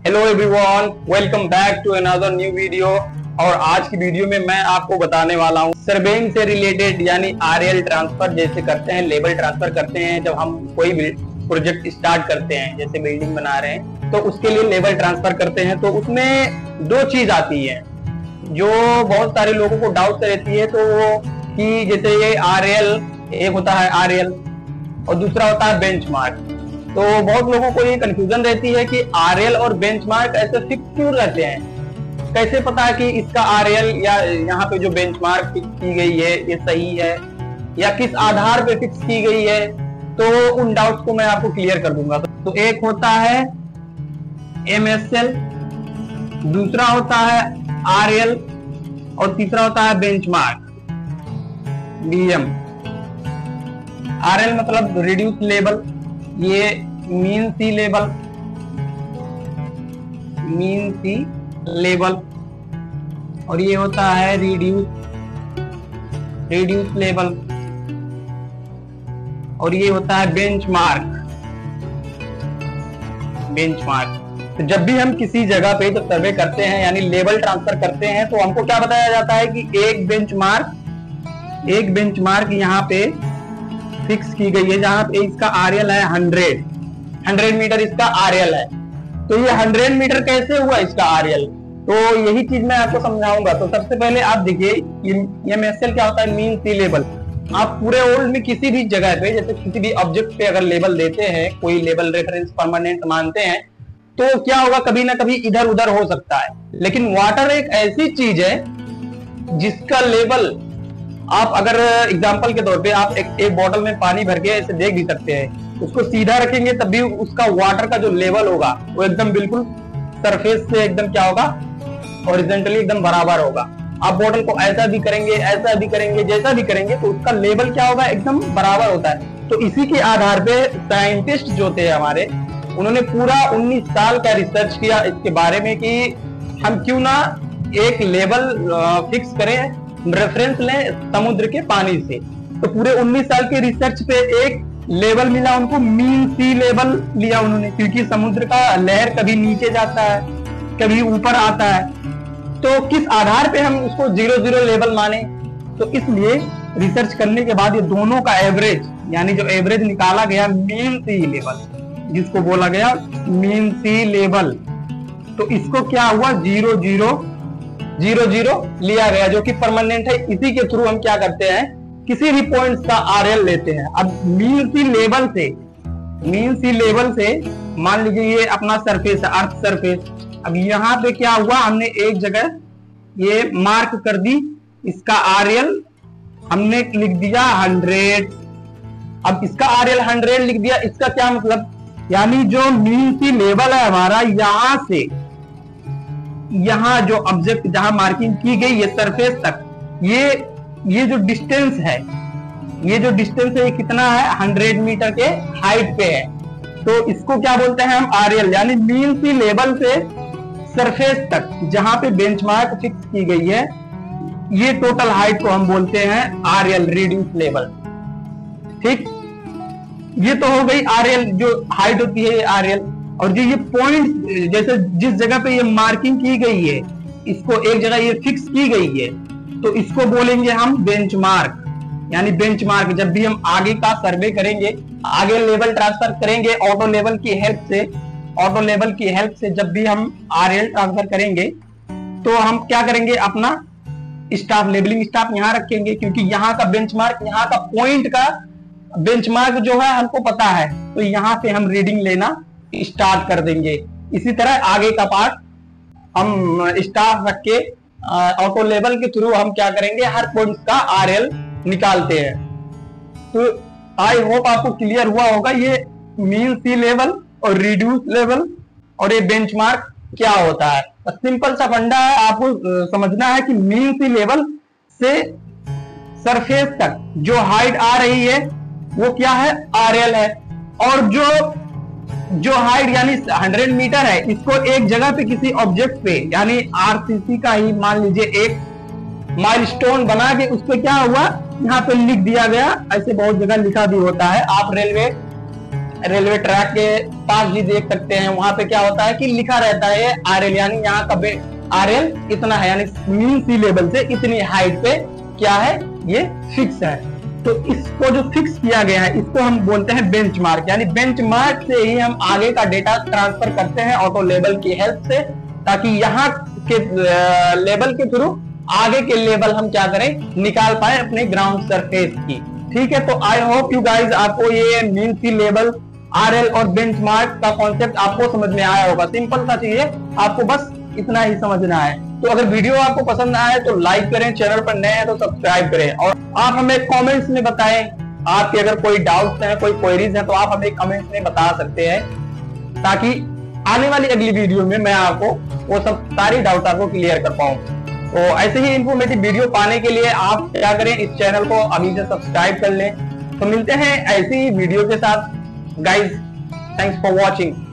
Hello everyone, welcome back to another new video. और आज की वीडियो में मैं आपको बताने वाला हूँ सर्वेइंग से रिलेटेड, यानी आरएल ट्रांसफर जैसे करते हैं, लेवल ट्रांसफर करते हैं। जब हम कोई भी प्रोजेक्ट स्टार्ट करते हैं, जैसे बिल्डिंग बना रहे हैं, तो उसके लिए लेवल ट्रांसफर करते हैं। तो उसमें दो चीज आती है जो बहुत सारे लोगों को डाउट रहती है। तो वो कि जैसे ये आरएल, एक होता है आरएल और दूसरा होता है बेंचमार्क। तो बहुत लोगों को ये कंफ्यूजन रहती है कि आरएल और बेंचमार्क ऐसे फिक्स क्यों रहते हैं, कैसे पता है कि इसका आरएल या यहाँ पे जो बेंचमार्क फिक्स की गई है ये सही है या किस आधार पे फिक्स की गई है। तो उन डाउट्स को मैं आपको क्लियर कर दूंगा। तो एक होता है एमएसएल, दूसरा होता है आरएल और तीसरा होता है बेंचमार्क बीएम। आरएल मतलब रिड्यूस लेवल, ये मीन सी लेवल और ये होता है रिड्यूस लेवल और ये होता है बेंचमार्क। तो जब भी हम किसी जगह पे जब सर्वे करते हैं यानी लेवल ट्रांसफर करते हैं, तो हमको क्या बताया जाता है कि एक बेंचमार्क यहाँ पे फिक्स की गई है, जहां पे इसका आरएल है 100 मीटर इसका आरएल है। तो ये 100 मीटर कैसे हुआ इसका आरएल, तो यही चीज मैं आपको समझाऊंगा। तो सबसे पहले आप देखिए एमएसएल क्या होता है, मीन सी लेवल। आप पूरे वर्ल्ड में किसी भी जगह पे, जैसे किसी भी ऑब्जेक्ट पे अगर लेवल देते हैं, कोई लेवल रेफरेंस परमानेंट मानते हैं, तो क्या होगा, कभी ना कभी इधर उधर हो सकता है। लेकिन वाटर एक ऐसी चीज है जिसका लेवल आप अगर एग्जांपल के तौर पे आप एक बोतल में पानी भर के ऐसे देख भी सकते हैं, उसको सीधा रखेंगे तब भी उसका वाटर का जो लेवल होगा वो एकदम बिल्कुल सरफेस से एकदम क्या होगा, हॉरिजॉन्टली एकदम बराबर होगा। आप बोतल को ऐसा भी करेंगे, जैसा भी करेंगे, तो उसका लेवल क्या होगा, एकदम बराबर होता है। तो इसी के आधार पे साइंटिस्ट जो थे हमारे, उन्होंने पूरा 19 साल का रिसर्च किया इसके बारे में कि हम क्यों ना एक लेवल फिक्स करें, रेफरेंस लें समुद्र के पानी से। तो पूरे 19 साल के रिसर्च पे एक लेवल मिला उनको, मीन सी लेवल लिया उन्होंने, क्योंकि समुद्र का लहर कभी नीचे जाता है कभी ऊपर आता है। तो किस आधार पे हम उसको 0 लेवल माने, तो इसलिए रिसर्च करने के बाद ये दोनों का एवरेज, यानी जो एवरेज निकाला गया मीन सी लेवल, जिसको बोला गया मीन सी लेवल, तो इसको क्या हुआ 0 लिया गया, जो कि परमानेंट है। इसी के थ्रू हम क्या करते हैं, किसी भी पॉइंट्स का आरएल लेते हैं। अब मीन सी लेवल से मान लीजिए ये अपना सरफेस है, अर्थ सरफेस। अब यहाँ पे क्या हुआ, हमने एक जगह ये मार्क कर दी, इसका आरएल हमने लिख दिया 100। अब इसका आरएल 100 लिख दिया, इसका क्या मतलब, यानी जो मीन सी लेवल है हमारा, यहां से यहाँ जो ऑब्जेक्ट जहां मार्किंग की गई है सरफेस तक, ये जो डिस्टेंस है, ये कितना है, 100 मीटर के हाइट पे है। तो इसको क्या बोलते हैं हम, आरएल, यानी मीन सी लेवल से सरफेस तक जहां पे बेंचमार्क फिक्स की गई है, ये टोटल हाइट को हम बोलते हैं आरएल, रिड्यूस लेवल। ठीक, ये तो हो गई आरएल, जो हाइट होती है ये आरएल। और जो ये पॉइंट, जैसे जिस जगह पे ये मार्किंग की गई है, इसको एक जगह ये फिक्स की गई है, तो इसको बोलेंगे हम बेंचमार्क। यानी बेंचमार्क, जब भी हम आगे का सर्वे करेंगे, आगे लेवल ट्रांसफर करेंगे ऑटो लेवल की हेल्प से जब भी हम आरएल ट्रांसफर करेंगे, तो हम क्या करेंगे, अपना स्टाफ, लेबलिंग स्टाफ यहाँ रखेंगे, क्योंकि यहाँ का बेंचमार्क, यहाँ का पॉइंट का बेंचमार्क जो है हमको पता है, तो यहाँ से हम रीडिंग लेना स्टार्ट कर देंगे। इसी तरह आगे का पार्ट हम स्टाफ रख के ऑटो लेवल के थ्रू हम क्या करेंगे, हर पॉइंट का आरएल निकालते हैं। तो आई होप आपको क्लियर हुआ होगा ये मीन सी लेवल और रिड्यूस लेवल और ये बेंचमार्क क्या होता है। सिंपल सा फंडा है, आपको समझना है कि मीन सी लेवल से सरफेस तक जो हाइट आ रही है वो क्या है, आरएल है। और जो हाइट यानी 100 मीटर है, इसको एक जगह पे किसी ऑब्जेक्ट पे, यानी आरसीसी का ही मान लीजिए एक माइलस्टोन बना के उस पे क्या हुआ, यहाँ पे लिख दिया गया। ऐसे बहुत जगह लिखा भी होता है, आप रेलवे ट्रैक के पास भी देख सकते हैं, वहां पे क्या होता है कि लिखा रहता है आरएल, यानी यहाँ का आरएल इतना है, यानी मीन सी लेवल से इतनी हाइट पे क्या है, ये फिक्स है। तो इसको जो फिक्स किया गया है इसको हम बोलते हैं बेंचमार्क, यानी बेंचमार्क से ही हम आगे का डेटा ट्रांसफर करते हैं ऑटो लेवल की हेल्प से, ताकि यहाँ के लेवल के थ्रू आगे के लेवल हम क्या करें, निकाल पाए अपने ग्राउंड सरफेस की। ठीक है, तो आई होप यू गाइज आपको ये मीन सी लेवल, आरएल और बेंचमार्क का कॉन्सेप्ट आपको समझ में आया होगा। सिंपल सा चीज है, आपको बस इतना ही समझना है। तो अगर वीडियो आपको पसंद आए तो लाइक करें, चैनल पर नए हैं तो सब्सक्राइब करें, और आप हमें कमेंट्स में बताएं आपके अगर कोई डाउट्स हैं, कोई क्वेरीज हैं तो आप हमें कमेंट्स में बता सकते हैं, ताकि आने वाली अगली वीडियो में मैं आपको वो सब सारी डाउट आपको क्लियर कर पाऊं। तो ऐसे ही इंफॉर्मेटिव वीडियो पाने के लिए आप क्या करें, इस चैनल को अभी से सब्सक्राइब कर लें। तो मिलते हैं ऐसी ही वीडियो के साथ गाइज, थैंक्स फॉर वॉचिंग।